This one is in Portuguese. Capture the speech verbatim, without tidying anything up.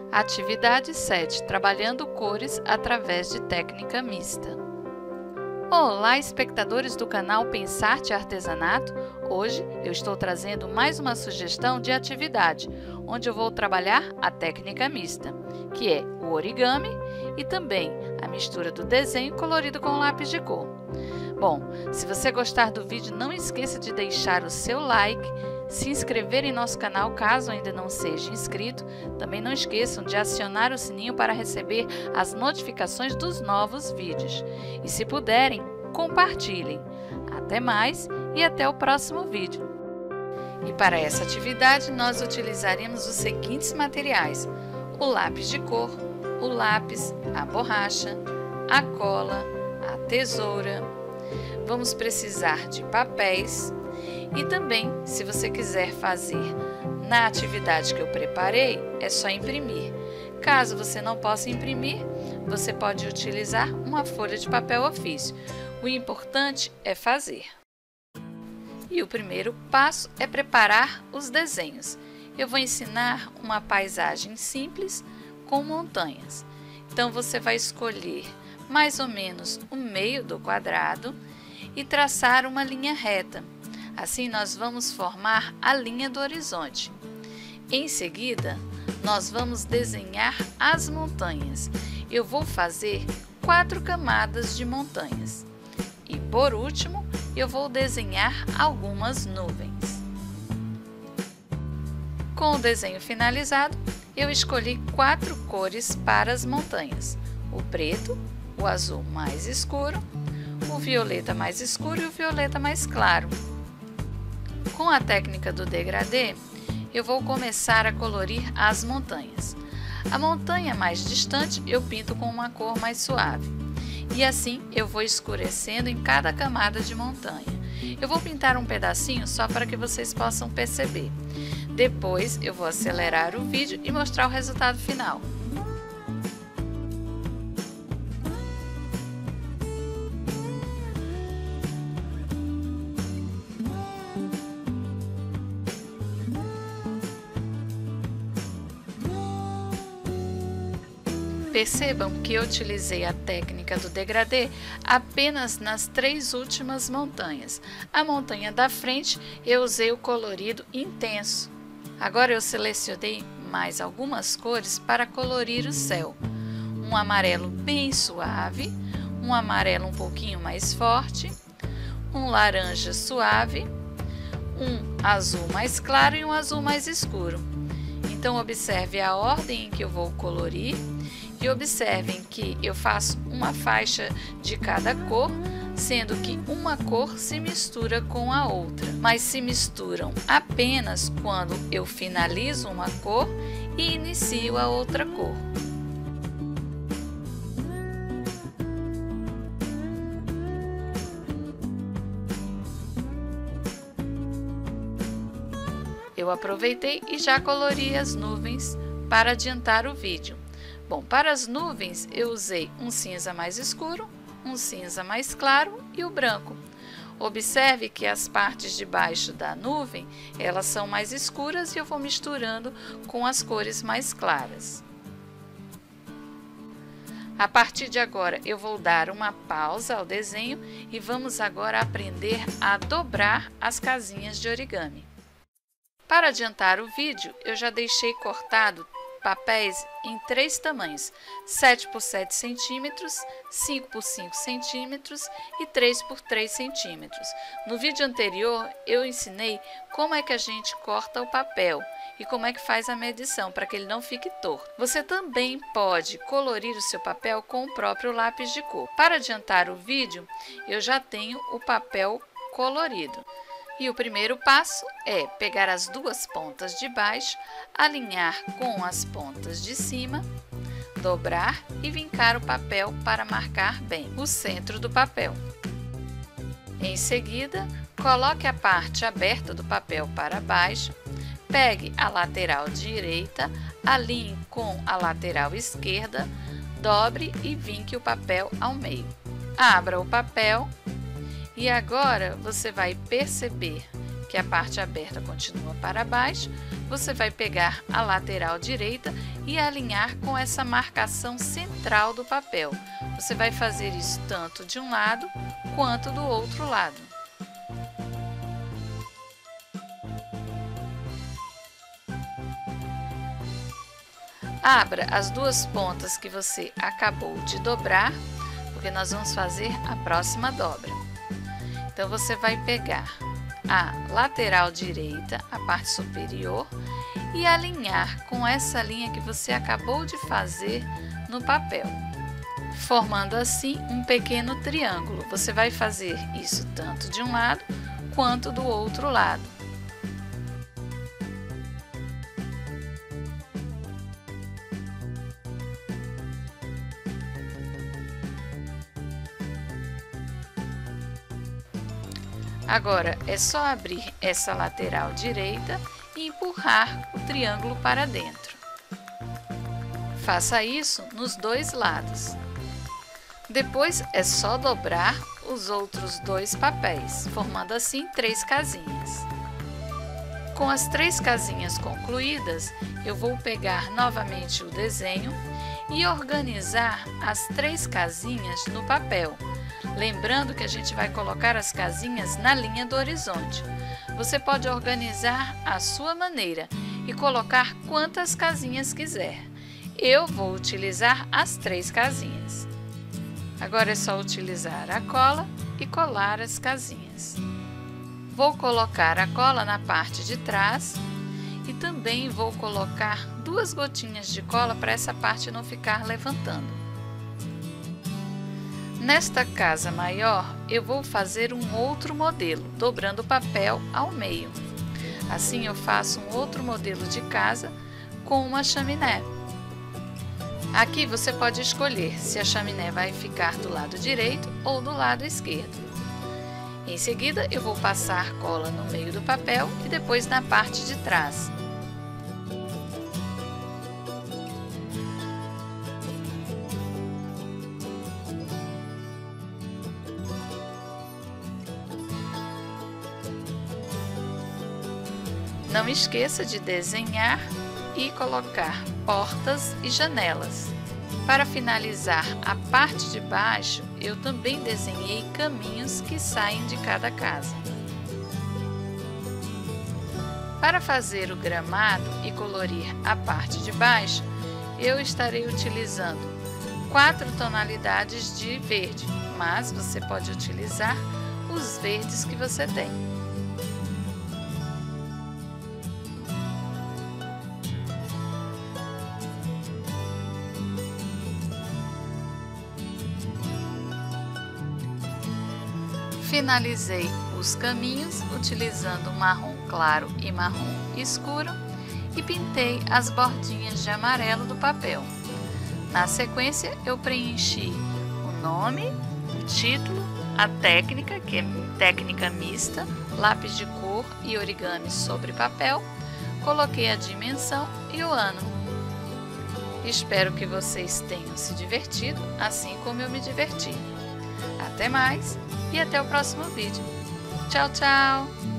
Atividade sete. Trabalhando cores através de técnica mista. Olá, espectadores do canal Pensarte Artesanato! Hoje eu estou trazendo mais uma sugestão de atividade, onde eu vou trabalhar a técnica mista, que é o origami e também a mistura do desenho colorido com lápis de cor. Bom, se você gostar do vídeo, não esqueça de deixar o seu like, se inscrever em nosso canal caso ainda não seja inscrito. Também não esqueçam de acionar o sininho para receber as notificações dos novos vídeos. E se puderem, compartilhem. Até mais e até o próximo vídeo. E para essa atividade nós utilizaremos os seguintes materiais: o lápis de cor, o lápis, a borracha, a cola, a tesoura. Vamos precisar de papéis. E também, se você quiser fazer na atividade que eu preparei, é só imprimir. Caso você não possa imprimir, você pode utilizar uma folha de papel ofício. O importante é fazer. E o primeiro passo é preparar os desenhos. Eu vou ensinar uma paisagem simples com montanhas. Então, você vai escolher mais ou menos o meio do quadrado e traçar uma linha reta. Assim, nós vamos formar a linha do horizonte. Em seguida, nós vamos desenhar as montanhas. Eu vou fazer quatro camadas de montanhas. E, por último, eu vou desenhar algumas nuvens. Com o desenho finalizado, eu escolhi quatro cores para as montanhas: o preto, o azul mais escuro, o violeta mais escuro e o violeta mais claro. Com a técnica do degradê, eu vou começar a colorir as montanhas. A montanha mais distante eu pinto com uma cor mais suave. E assim eu vou escurecendo em cada camada de montanha. Eu vou pintar um pedacinho só para que vocês possam perceber. Depois eu vou acelerar o vídeo e mostrar o resultado final. Percebam que eu utilizei a técnica do degradê apenas nas três últimas montanhas. A montanha da frente eu usei o colorido intenso. Agora eu selecionei mais algumas cores para colorir o céu. Um amarelo bem suave, um amarelo um pouquinho mais forte, um laranja suave, um azul mais claro e um azul mais escuro. Então observe a ordem em que eu vou colorir. E observem que eu faço uma faixa de cada cor, sendo que uma cor se mistura com a outra, mas se misturam apenas quando eu finalizo uma cor e inicio a outra cor. Eu aproveitei e já colori as nuvens para adiantar o vídeo. Bom, para as nuvens eu usei um cinza mais escuro, um cinza mais claro e o branco. Observe que as partes de baixo da nuvem, elas são mais escuras e eu vou misturando com as cores mais claras. A partir de agora eu vou dar uma pausa ao desenho e vamos agora aprender a dobrar as casinhas de origami. Para adiantar o vídeo, eu já deixei cortado papéis em três tamanhos: sete por sete centímetros, cinco por cinco centímetros e três por três centímetros. No vídeo anterior eu ensinei como é que a gente corta o papel e como é que faz a medição para que ele não fique torto. Você também pode colorir o seu papel com o próprio lápis de cor. Para adiantar o vídeo, eu já tenho o papel colorido. E o primeiro passo é pegar as duas pontas de baixo, alinhar com as pontas de cima, dobrar e vincar o papel para marcar bem o centro do papel. Em seguida, coloque a parte aberta do papel para baixo, pegue a lateral direita, alinhe com a lateral esquerda, dobre e vinque o papel ao meio. Abra o papel. E agora você vai perceber que a parte aberta continua para baixo, você vai pegar a lateral direita e alinhar com essa marcação central do papel. Você vai fazer isso tanto de um lado quanto do outro lado. Abra as duas pontas que você acabou de dobrar, porque nós vamos fazer a próxima dobra. Então, você vai pegar a lateral direita, a parte superior, e alinhar com essa linha que você acabou de fazer no papel, formando assim um pequeno triângulo. Você vai fazer isso tanto de um lado quanto do outro lado. Agora, é só abrir essa lateral direita e empurrar o triângulo para dentro. Faça isso nos dois lados. Depois, é só dobrar os outros dois papéis, formando assim três casinhas. Com as três casinhas concluídas, eu vou pegar novamente o desenho e organizar as três casinhas no papel. Lembrando que a gente vai colocar as casinhas na linha do horizonte. Você pode organizar à sua maneira e colocar quantas casinhas quiser. Eu vou utilizar as três casinhas. Agora é só utilizar a cola e colar as casinhas. Vou colocar a cola na parte de trás e também vou colocar duas gotinhas de cola para essa parte não ficar levantando. Nesta casa maior, eu vou fazer um outro modelo, dobrando o papel ao meio. Assim, eu faço um outro modelo de casa com uma chaminé. Aqui você pode escolher se a chaminé vai ficar do lado direito ou do lado esquerdo. Em seguida, eu vou passar cola no meio do papel e depois na parte de trás. Não esqueça de desenhar e colocar portas e janelas. Para finalizar a parte de baixo, eu também desenhei caminhos que saem de cada casa. Para fazer o gramado e colorir a parte de baixo, eu estarei utilizando quatro tonalidades de verde, mas você pode utilizar os verdes que você tem. Finalizei os caminhos utilizando marrom claro e marrom escuro e pintei as bordinhas de amarelo do papel. Na sequência, eu preenchi o nome, o título, a técnica, que é técnica mista, lápis de cor e origami sobre papel, coloquei a dimensão e o ano. Espero que vocês tenham se divertido, assim como eu me diverti. Até mais! E até o próximo vídeo. Tchau, tchau!